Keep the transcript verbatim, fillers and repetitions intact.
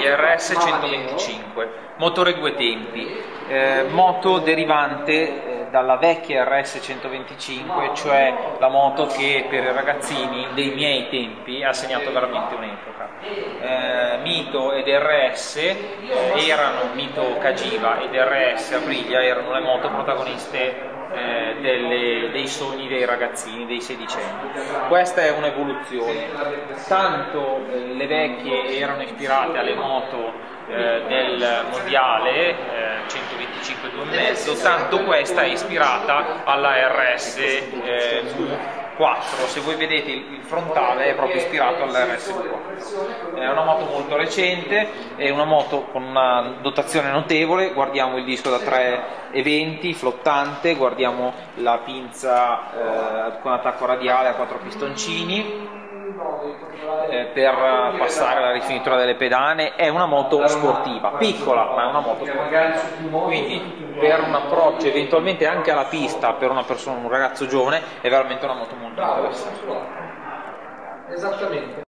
R S centoventicinque, motore due tempi, eh, moto derivante eh, dalla vecchia R S centoventicinque, cioè la moto che per i ragazzini dei miei tempi ha segnato veramente un'epoca. Eh, Mito ed R S eh, erano, Mito Cagiva ed R S Aprilia erano le moto protagoniste Eh, delle, dei sogni dei ragazzini, dei sedicenni. Questa è un'evoluzione, tanto eh, le vecchie erano ispirate alle moto eh, del mondiale eh, centoventicinque due e mezzo, tanto questa è ispirata alla R S eh, quattro. Se voi vedete il frontale è proprio ispirato all'R S quattro. È una moto molto recente, è una moto con una dotazione notevole. Guardiamo il disco da tre e venti flottante, guardiamo la pinza eh, con attacco radiale a quattro pistoncini eh, per passare la rifinitura delle pedane. È una moto sportiva, piccola, ma è una moto sportiva, quindi per un approccio eventualmente anche alla pista per una persona, un ragazzo giovane, è veramente una moto molto interessante. Esattamente.